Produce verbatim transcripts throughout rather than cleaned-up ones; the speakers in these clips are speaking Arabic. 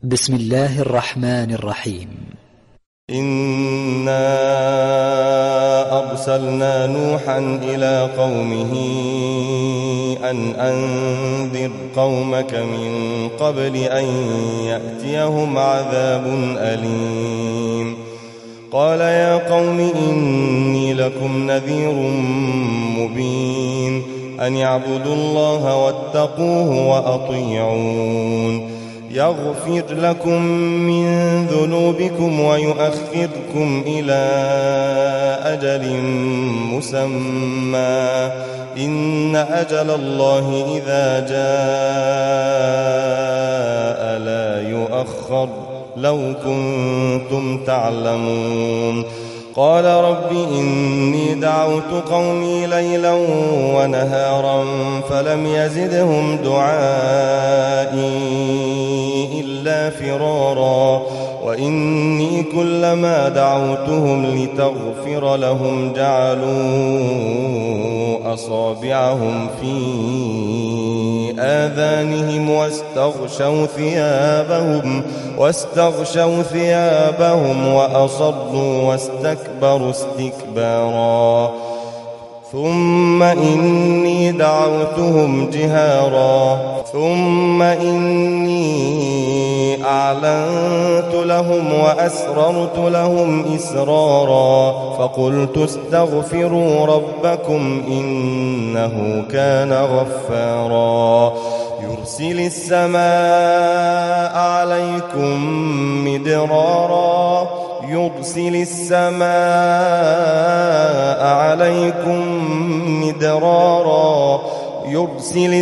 بسم الله الرحمن الرحيم. إنا أرسلنا نوحا إلى قومه أن أنذر قومك من قبل أن يأتيهم عذاب أليم. قال يا قوم إني لكم نذير مبين أن يعبدوا الله واتقوه وأطيعون يغفر لكم من ذنوبكم ويؤخركم إلى أجل مسمى إن أجل الله إذا جاء لا يؤخر لو كنتم تعلمون. قال رب إني دعوت قومي ليلا ونهارا فلم يزدهم دعائي إلا فرارا وإني كلما دعوتهم لتغفر لهم جعلوا أصابعهم في آذانهم واستغشوا ثيابهم واستغشوا ثيابهم وأصروا واستكبروا استكبارا ثم إني دعوتهم جهارا ثم إني أعلنت لهم وأسررت لهم إسرارا فقلت استغفروا ربكم إنه كان غفارا يرسل السماء عليكم مدرارا يرسل السماء عليكم مدرارا يرسل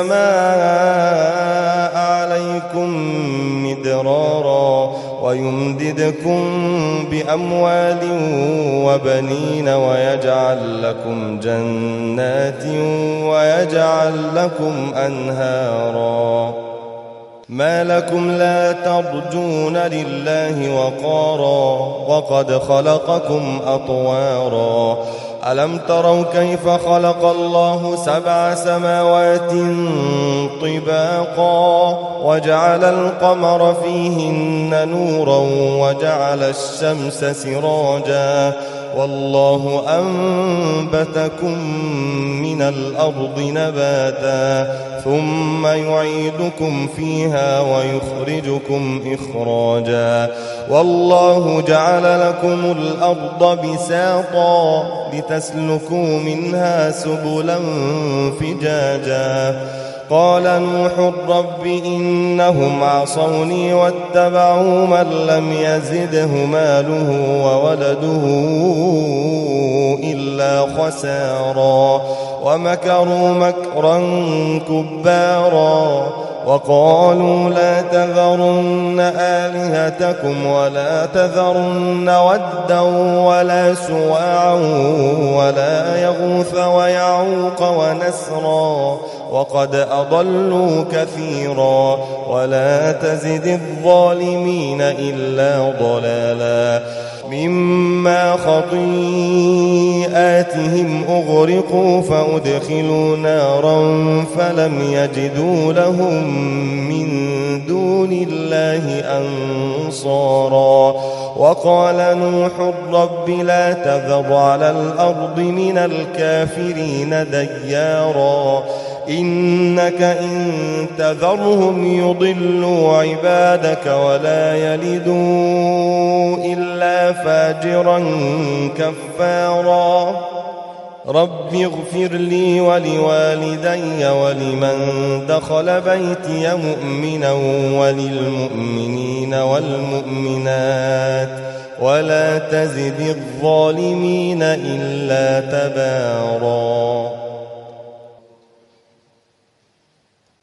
السماء عليكم مدرارا ويمددكم بأموال وبنين ويجعل لكم جنات ويجعل لكم أنهارا ما لكم لا ترجون لله وقارا وقد خلقكم أطوارا ألم تروا كيف خلق الله سبع سماوات طباقا وجعل القمر فيهن نورا وجعل الشمس سراجا والله أنبتكم من الأرض نباتا ثم يعيدكم فيها ويخرجكم إخراجا والله جعل لكم الأرض بساطا لتسلكوا منها سبلا فجاجا قال نوح رب إنهم عصوني واتبعوا من لم يزده ماله وولده إلا خسارا ومكروا مكرا كبارا وقالوا لا تذرن آلهتكم ولا تذرن ودا ولا سواعا ولا يغوث ويعوق ونسرا وقد أضلوا كثيرا ولا تزد الظالمين إلا ضلالا مما خطيئاتهم أغرقوا فأدخلوا نارا فلم يجدوا لهم من دون الله أنصارا وقال نوح رب لا تذر على الأرض من الكافرين ديارا إنك إن تذرهم يضلوا عبادك ولا يلدوا إلا فاجرا كفارا رب اغفر لي ولوالدي ولمن دخل بيتي مؤمنا وللمؤمنين والمؤمنات ولا تزد الظالمين إلا تبارا.